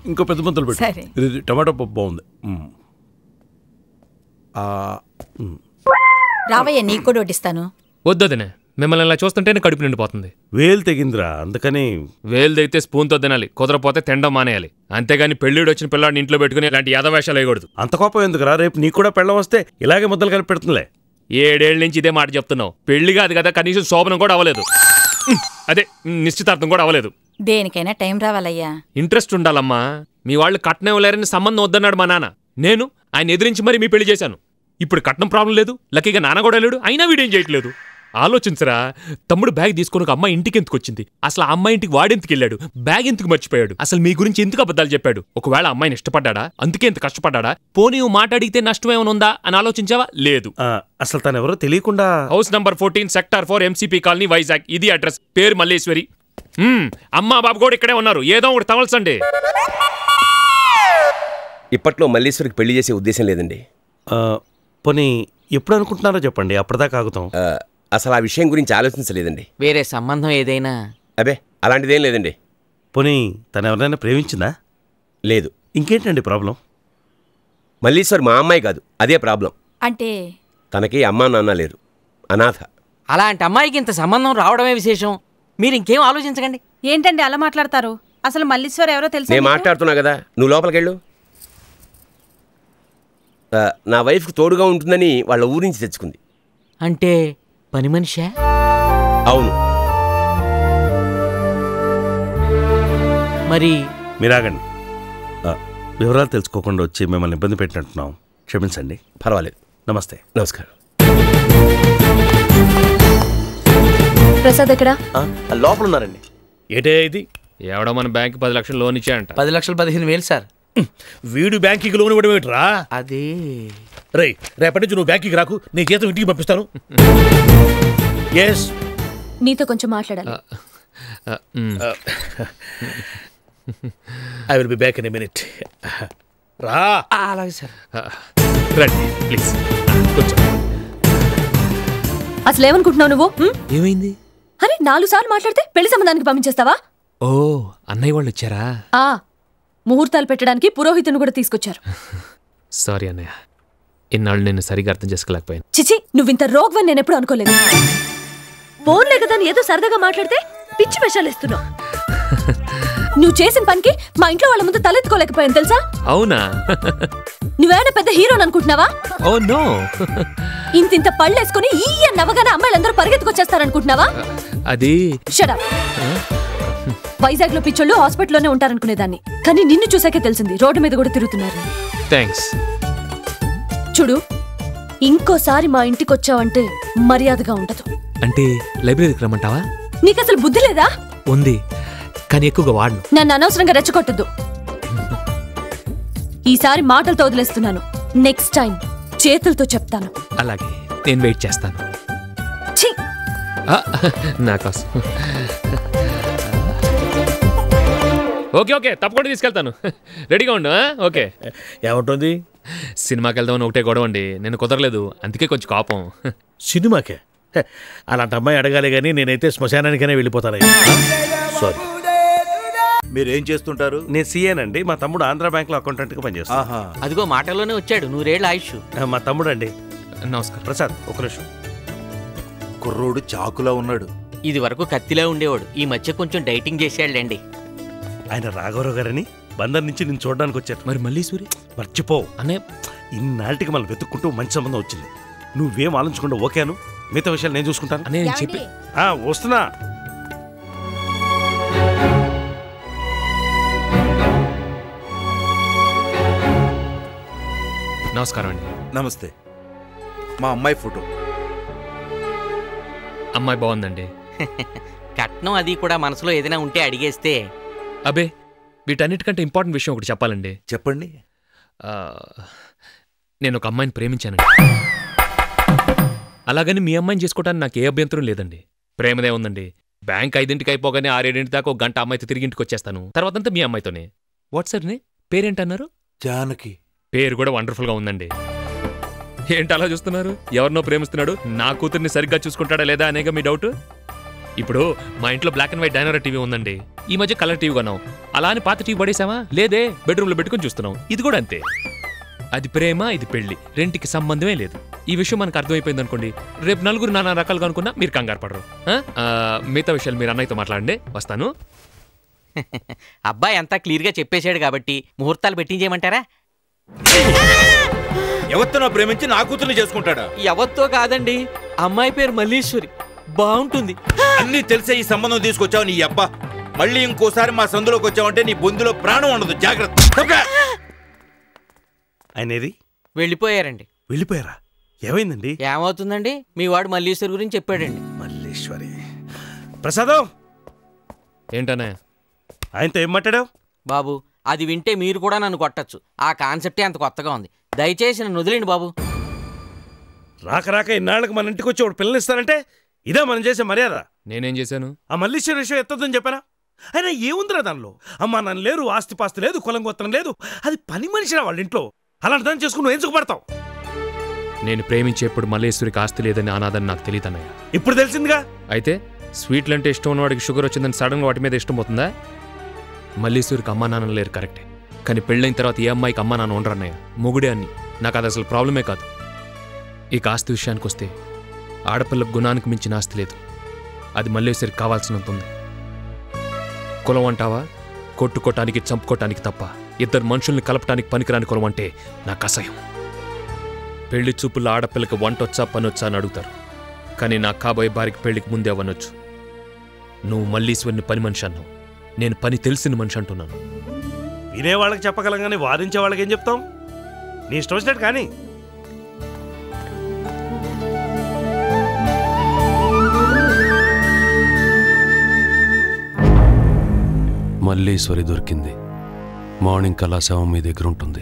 ఇంకో పెద్ద ముద్దలు పెట్టు. ఇది టమాటో పప్పు బాగుంది. రావయ్య నీకు కూడా వడ్డిస్తాను. వద్దొద్దనే, మిమ్మల్ని ఇలా చూస్తుంటేనే కడుపు నిండిపోతుంది. వేలు తెగిందిరా అందుకని. వేలు తెగితే స్పూన్తో తినాలి, కుదరపోతే తినడం మానేయాలి. అంతేగాని పెళ్ళిడు వచ్చిన పిల్లాడిని ఇంట్లో పెట్టుకుని ఇలాంటి యాదవేషాలు వేయకూడదు. అంత కోపం ఎందుకురా? రేపు నీకు కూడా పెళ్ళం వస్తే ఇలాగే ముద్దలు కలిపి పెడుతుందిలే. 7 ఏళ్ల నుంచి ఇదే మాట చెప్తున్నావు. పెళ్లి కాదు కదా, కనీసం శోభనం కూడా అవ్వలేదు. అదే నిశ్చితార్థం కూడా అవ్వలేదు. దేనికైనా టైం రావాలయ్యా. ఇంట్రెస్ట్ ఉండాలమ్మా. మీ వాళ్ళు కట్నం ఇవ్వలేరని సంబంధం వద్దన్నాడు మా నాన్న. నేను ఆయన ఎదిరించి మరి మీ పెళ్లి చేశాను. ఇప్పుడు కట్నం ప్రాబ్లం లేదు, లక్కీగా నాన్న కూడా లేడు, అయినా వీడేం చేయట్లేదు. ఆలోచించరా, తమ్ముడు బ్యాగ్ తీసుకుని ఒక అమ్మాయి ఇంటికి ఎందుకు వచ్చింది? అసలు ఆ అమ్మాయి ఇంటికి వాడెందుకు వెళ్ళాడు? బ్యాగ్ ఎందుకు మర్చిపోయాడు? అసలు మీ గురించి ఎందుకు అబద్ధాలు చెప్పాడు? ఒకవేళ అమ్మాయిని ఇష్టపడ్డా? అందుకే ఎంత కష్టపడ్డా? పోనీ మాట్లాడితే నష్టం ఏమైనా ఉందా అని ఆలోచించావా? లేదు. అసలు తను ఎవరో తెలియకుండా house number 14 sector 4 MCP colony Vizag. ఇది అడ్రస్. పేరు మల్లేశ్వరి. అమ్మా బాబు కూడా ఇక్కడే ఉన్నారు. ఏదో ఒకటి తవల్సండి. ఇప్పట్లో మల్లేశ్వరికి పెళ్లి చేసే ఉద్దేశం లేదండి. పోనీ ఎప్పుడు అనుకుంటున్నారో చెప్పండి, అప్పటిదాకా ఆగుతాం. అసలు ఆ విషయం గురించి ఆలోచించలేదండి. వేరే సంబంధం ఏదైనా? అబే అలాంటిదేం లేదండి. పోనీ తను ఎవరైనా ప్రేమించిందా? లేదు. ఇంకేంటండి ప్రాబ్లం? మల్లీశ్వర్ మా అమ్మాయి కాదు, అదే ప్రాబ్లం. అంటే తనకి అమ్మా నాన్న లేరు, అనాథ. అలాంటి అమ్మాయికి ఇంత సంబంధం రావడమే విశేషం. మీరు ఇంకేం ఆలోచించకండి. ఏంటండి అలా మాట్లాడతారు? అసలు మల్లీశ్వర్ ఎవరో తెలుసు. నేను మాట్లాడుతున్నా కదా, నువ్వు లోపలికి వెళ్ళు. నా వైఫ్కి తోడుగా ఉంటుందని వాళ్ళ ఊరి నుంచి తెచ్చుకుంది. అంటే పని మనిషా? అవును. మరి మీరాగండి. వివరాలు తెలుసుకోకుండా వచ్చి మిమ్మల్ని ఇబ్బంది పెట్టినట్టున్నాం, క్షమించండి. పర్వాలేదు. నమస్తే. నమస్కారం. ప్రసాద్ ఎక్కడ? లోపల ఉన్నారండి. ఏటే ఇది? ఎవడో మన బ్యాంక్ 10 లక్షలు లోన్ ఇచ్చాయంట. 10 లక్షలు 15,000 సార్. వీడు బ్యాంకుకి లోన్ ఇవ్వడం ఏంట్రా? అది రేయ్, రేపటి నుంచి నువ్వు బ్యాంకుకి రాకు, నీ జీతం ఇంటికి పంపిస్తాను. నీతో కొంచెం మాట్లాడాలి. I will be back in a minute. రా. అలాగే సార్. రండి ప్లీజ్. అసలు ఏమనుకుంటున్నావు నువ్వు? ఏమైంది? అరే 4 సార్లు మాట్లాడితే పెళ్లి సంబంధానికి పంపించేస్తావా? ఓ, అన్నయ్య వాళ్ళు వచ్చారా? ముహూర్తాలు పెట్టడానికి పురోహితుని కూడా తీసుకొచ్చారు. సారీ అన్నయ్య, ఇన్నాళ్ళు నేను సరిగా అర్థం చేసుకోలేకపోయాను. చిచి, నువ్వింత రోగ్వని నేను ఎప్పుడు అనుకోలేదు. ఫోన్లే కదా ఏదో సరదాగా మాట్లాడితే పిచ్చి వేషాలు ఇస్తున్నావు. నువ్వు చేసిన పనికి మా ఇంట్లో వాళ్ళ ముందు తలెత్తుకోలేకపోయాను తెలుసా? అవునా? నువ్వేమైనా పెద్ద హీరోని అనుకుంటున్నావా? Oh no. ఇంత పళ్ళేసుకుని ఈ నవ్వగానే అమ్మాయిలందరూ పరిగెత్తుకొచ్చేస్తారనుకుంటున్నావా? అది షట్ అప్. వైజాగ్ లో పిచ్చోళ్ళు హాస్పిటల్లోనే ఉంటారనుకునేదాన్ని, కానీ నిన్ను చూసాకే తెలిసింది రోడ్డు మీద కూడా తిరుగుతున్నారు. థ్యాంక్స్. చూడు, ఇంకోసారి మా ఇంటికి వచ్చావంటే మర్యాదగా ఉండదు. అంటే లైబ్రరీకి రమ్మంటావా? నీకసలు బుద్ధి లేదా? ఉంది, కానీ ఎక్కువగా వాడను. నన్ను అనవసరంగా రెచ్చగొట్టద్దు. ఈసారి మాటలతో వదిలేస్తున్నాను, నెక్స్ట్ టైం చేతులతో చెప్తాను. అలాగే, నేను వెయిట్ చేస్తాను. నా కోసం. ఓకే ఓకే, తప్పకుండా తీసుకెళ్తాను. రెడీగా ఉండు. ఓకే. ఏముంటుంది? సినిమాకి వెళ్దామని ఒకటే గొడవ అండి, నేను కుదరలేదు, అందుకే కొంచెం కోపం. సినిమాకే? అలాంటి అమ్మాయి అడగాలి, కానీ నేనైతే శ్మశానానికైనా వెళ్ళిపోతాను. సారీ. మీరేం చేస్తుంటారు? నేను సీఏనండి. మా తమ్ముడు ఆంధ్ర బ్యాంక్ లో అకౌంటెంట్ గా పనిచేస్తాను. అదిగో మాటల్లోనే వచ్చాడు. 100 ఏళ్ల ఆయుష్. మా తమ్ముడు అండి. నమస్కారం. ప్రసాద్, ఒక నిమిషం. కుర్రోడు చాకులా ఉన్నాడు. ఇది వరకు కత్తిలా ఉండేవాడు, ఈ మధ్య కొంచెం డైటింగ్ చేసాడులేండి. ఆయన రాఘవరావు గారని బందర్ నుంచి నేను చూడడానికి వచ్చారు. మరి మల్లీశ్వరి? మర్చిపో అనే. ఇన్నాళ్ళకి మనం వెతుక్కుంటూ మంచి సంబంధం వచ్చింది. నువ్వేం ఆలోచించకుండా ఓకేను, మిగతా విషయాలు నేను చూసుకుంటాను. నేను చెప్పి వస్తున్నా. నమస్కారం అండి. నమస్తే. మా అమ్మాయి ఫోటో. అమ్మాయి బాగుందండి. కట్నం అది కూడా మనసులో ఏదైనా ఉంటే అడిగేస్తే. అబే, వీటన్నిటికంటే ఇంపార్టెంట్ విషయం ఒకటి చెప్పాలండి. చెప్పండి. నేను ఒక అమ్మాయిని ప్రేమించానండి. అలాగని మీ అమ్మాయిని చేసుకోవడానికి నాకు ఏ అభ్యంతరం లేదండి. ప్రేమదే ఉందండి. బ్యాంక్ 5ంటికి అయిపోగానే 6-7 దాకా ఒక గంట అమ్మాయితో తిరిగి ఇంటికి వచ్చేస్తాను. తర్వాతంతా మీ అమ్మాయితోనే. వాట్సాప్ని పేరేంటన్నారు? జానకి. పేరు కూడా వండర్ఫుల్గా ఉందండి. ఏంటి అలా చూస్తున్నారు? ఎవరినో ప్రేమిస్తున్నాడు, నా కూతుర్ని సరిగ్గా చూసుకుంటాడా లేదా అనేగా మీ డౌట్? ఇప్పుడు మా ఇంట్లో black and white Dyanora TV ఉందండి. ఈ మధ్య కలర్ టీవీ కొన్నాం. అలా అని పాత టీవీ పడేసామా? లేదే, బెడ్రూమ్లో పెట్టుకుని చూస్తున్నాం. ఇది కూడా అంతే. అది ప్రేమ, ఇది పెళ్లి, రెంటికి సంబంధమే లేదు. ఈ విషయం మనకు అర్థమైపోయింది అనుకోండి, రేపు నలుగురు నానా రకాలుగా అనుకున్నా మీరు కంగారు పడరు. మిగతా విషయాలు మీరు అన్నయ్యతో మాట్లాడండి, వస్తాను. అబ్బాయి అంతా క్లియర్గా చెప్పేశాడు కాబట్టి ముహూర్తాలు పెట్టించేయమంటారా? ఎవరితో ప్రేమించి నా కూతుర్ని చేసుకుంటాడా? ఎవరితో కాదండి, అమ్మాయి పేరు మల్లీశ్వరి, బాగుంటుంది. అన్నీ తెలిసే ఈ సంబంధం తీసుకొచ్చావు నీ అబ్బా. మళ్ళీ ఇంకోసారి మా సందులోకి వచ్చావంటే నీ బొందులో ప్రాణం ఉండదు, జాగ్రత్త. ఆయనేది వెళ్ళిపోయారండి. వెళ్ళిపోయారా? ఏమైందండి? ఏమవుతుందండి, మీ వాడు మల్లీశ్వరి గురించి చెప్పాడండి. మల్లేశ్వరి. ప్రసాదం ఏంటనే ఆయనతో ఏం మాట్లాడావు? బాబు, అది వింటే మీరు కూడా నన్ను కొట్టచ్చు. ఆ కాన్సెప్టే అంత కొత్తగా ఉంది. దయచేసి నన్ను వదిలేండి బాబు. రాక ఇన్నాళ్ళకి మన ఇంటికి వచ్చి ఒకటి పిల్లనిస్తారంటే ఇదే మనం చేసే మర్యాద. నేనేం చేశాను? ఆ మల్లీశ్వరి విషయం ఎత్తొద్దని చెప్పానా? అయినా ఏముందిరా దానిలో? అమ్మా నన్ను లేరు, ఆస్తిపాస్తి లేదు, కులం గోత్రం లేదు. అది పని మనిషిరా వాళ్ళ ఇంట్లో. అలాంటి దాన్ని చేసుకుని నువ్వు ఎందుకు పడతావు? నేను ప్రేమించేప్పుడు మల్లేశ్వరికి ఆస్తి లేదని అనాదని నాకు తెలియదన్నయ్య. ఇప్పుడు తెలిసిందిగా. అయితే స్వీట్లు అంటే ఇష్టం ఉన్నవాడికి షుగర్ వచ్చిందని సడన్గా వాటి మీద ఇష్టం పోతుందా? మల్లేశ్వరికి అమ్మా నాన్న లేరు కరెక్టే, కానీ పెళ్ళైన తర్వాత ఏ అమ్మాయికి అమ్మా నాన్న ఉండరన్నయ్య. మొగుడే అన్ని. నాకు అది అసలు ప్రాబ్లమే కాదు. ఇక ఆస్తి విషయానికి వస్తే ఆడపిల్ల గుణానికి మించిన ఆస్తి లేదు. అది మల్లేశ్వరికి కావాల్సినంత ఉంది. కులం అంటావా? కొట్టుకోటానికి చంపుకోటానికి తప్ప ఇద్దరు మనుషుల్ని కలపటానికి పనికిరాని కులం అంటే నాకు అసహ్యం. పెళ్లి చూపుల్లో ఆడపిల్లకి వంటొచ్చా పనొచ్చా అని అడుగుతారు, కానీ నా కాబోయే భార్యకి పెళ్లికి ముందే అవ్వనొచ్చు. నువ్వు మల్లీశ్వరిని పని మనిషి అన్నావు, నేను పని తెలిసిన మనిషి అంటున్నాను. వినేవాళ్ళకి చెప్పగలం కానీ వాదించే వాళ్ళకి ఏం చెప్తాం? నీ ఇష్టం వచ్చినట్టు కానీ. మల్లీశ్వరి దొరికింది. మార్నింగ్ కల్లా శవం మీ దగ్గర ఉంటుంది.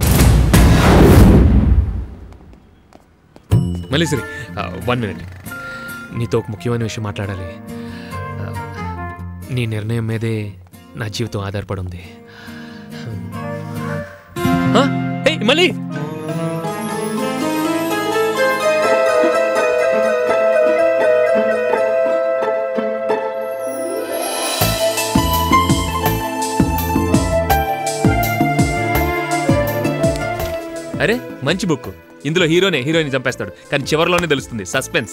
మల్లీశ్వరి, 1 minute. నీతో ఒక ముఖ్యమైన విషయం మాట్లాడాలి. నీ నిర్ణయం మీదే నా జీవితం ఆధారపడి ఉంది. మళ్ళీ అరే మంచి బుక్. ఇందులో హీరోయిన్ చంపేస్తాడు, కానీ చివరిలోనే తెలుస్తుంది. సస్పెన్స్.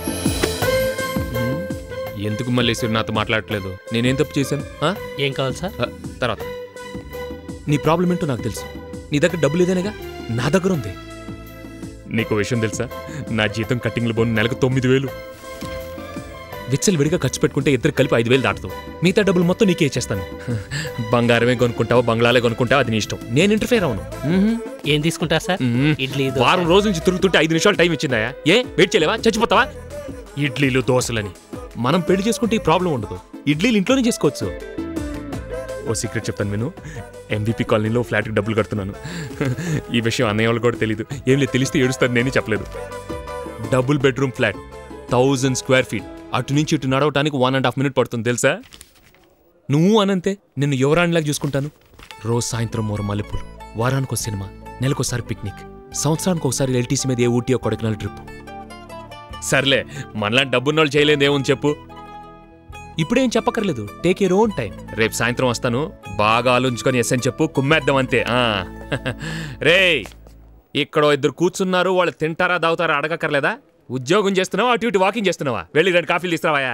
ఎందుకు మల్లేశ్వరి నాతో మాట్లాడట్లేదు? నేనేం తప్పు చేశాను? ఏం కావాలి సార్? తర్వాత నీ ప్రాబ్లం ఏంటో నాకు తెలుసు. నీ దగ్గర డబ్బు లేదనేగా, నా దగ్గర ఉంది. నీకు విషయం తెలుసా? నా జీతం కట్టింగ్లు పోను నెలకు 9,000. విచ్చలు విడిగా ఖర్చు పెట్టుకుంటే ఇద్దరు కలిపి 5,000 దాటుతావు. మిగతా డబ్బులు మొత్తం నీకే ఇచ్చేస్తాను. బంగారమే కొనుక్కుంటావా, బంగ్లాలే కొనుక్కుంటావా, అది నీ ఇష్టం. నేను ఇంటర్ఫేర్ అవును. ఏం తీసుకుంటా సార్? ఇడ్లీ. వారం రోజుల నుంచి తిరుగుతుంటే 5 నిమిషాలు టైం ఇచ్చిందా? వెయిట్ చేయలేవా? చచ్చిపోతావా? ఇడ్లీలు దోశలని. మనం పెళ్లి చేసుకుంటే ఈ ప్రాబ్లం ఉండదు. ఇడ్లీలు ఇంట్లోనే చేసుకోవచ్చు. ఓ సీక్రెట్ చెప్తాను విను. MVP కాలనీలో ఫ్లాట్కి డబ్బులు కడుతున్నాను. ఈ విషయం అన్నయ్య వాళ్ళు కూడా తెలీదు. ఏం లేదు, తెలిస్తే ఏడుస్తాను. నేనే చెప్పలేదు. Double bedroom flat, 1000 square feet. అటు నుంచి ఇటు నడవటానికి 1.5 minutes పడుతుంది తెలుసా? నువ్వు అనంతే నిన్ను యువరాణిలాగా చూసుకుంటాను. రోజు సాయంత్రం 3 మల్లెపూలు, వారానికి ఒక సినిమా, నెలకోసారి పిక్నిక్, సంవత్సరానికి ఒకసారి LTC మీద ఏ ఊటీ కొడైకెనాల్ ట్రిప్. సర్లే, మనలాంటి డబ్బున్నోళ్ళు చేయలేదు ఏముంది చెప్పు. ఇప్పుడేం చెప్పక్కర్లేదు. Take your own time. రేపు సాయంత్రం వస్తాను. బాగా ఆలోచించుకొని ఎస్ అని చెప్పు. కుమ్మేద్దాం అంతే. రే, ఇక్కడ 2 కూర్చున్నారు. వాళ్ళు తింటారా దావుతారా అడగక్కర్లేదా? ఉద్యోగం చేస్తున్నావా, అటు ఇటు వాకింగ్ చేస్తున్నావా? వెళ్ళి 2 కాఫీలు తీసుకురావాయా?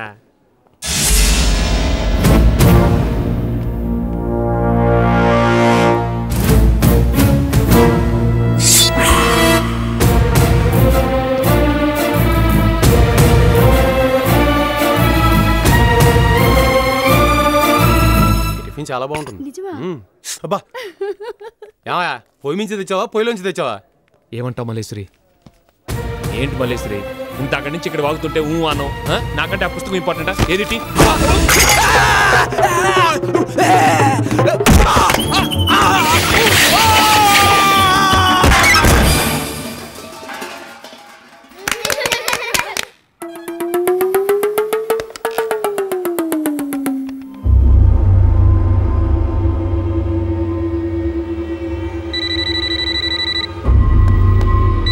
చాలా బాగుంటుంది. అబ్బా, ఏమయ్యా, పొయ్యి నుంచి తెచ్చావా, పొయ్యిలోంచి తెచ్చావా? ఏమంటావు మల్లేశ్వరి? ఏంటి మల్లేశ్వరి, ఇంత అక్కడి నుంచి ఇక్కడ వాగుతుంటే అన్నావు. నాకంటే ఆ పుస్తకం ఇంపార్టెంటా? ఏదిటి?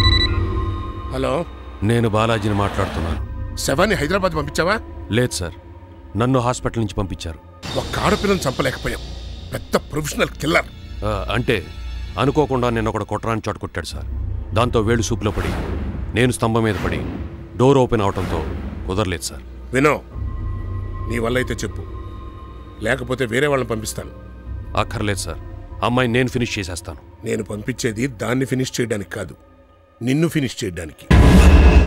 హలో, నేను బాలాజీని మాట్లాడుతున్నాను. శవాన్ని హైదరాబాద్ పంపించావా? లేదు సార్, నన్ను హాస్పిటల్ నుంచి పంపించారు. ఒక ఆడపిల్లని చంపలేకపోయాం, పెద్ద ప్రొఫెషనల్ కిల్లర్. అంటే అనుకోకుండా నేను ఒకడు కొట్టరాని చోట కొట్టాడు సార్. దాంతో వేళ్ళు సూపులో పడి నేను స్తంభం మీద పడి డోర్ ఓపెన్ అవడంతో కుదరలేదు సార్. వినో, నీ వల్ల అయితే చెప్పు, లేకపోతే వేరే వాళ్ళని పంపిస్తాను. అక్కర్లేదు సార్, అమ్మాయి నేను ఫినిష్ చేసేస్తాను. నేను పంపించేది దాన్ని ఫినిష్ చేయడానికి కాదు, నిన్ను ఫినిష్ చేయడానికి.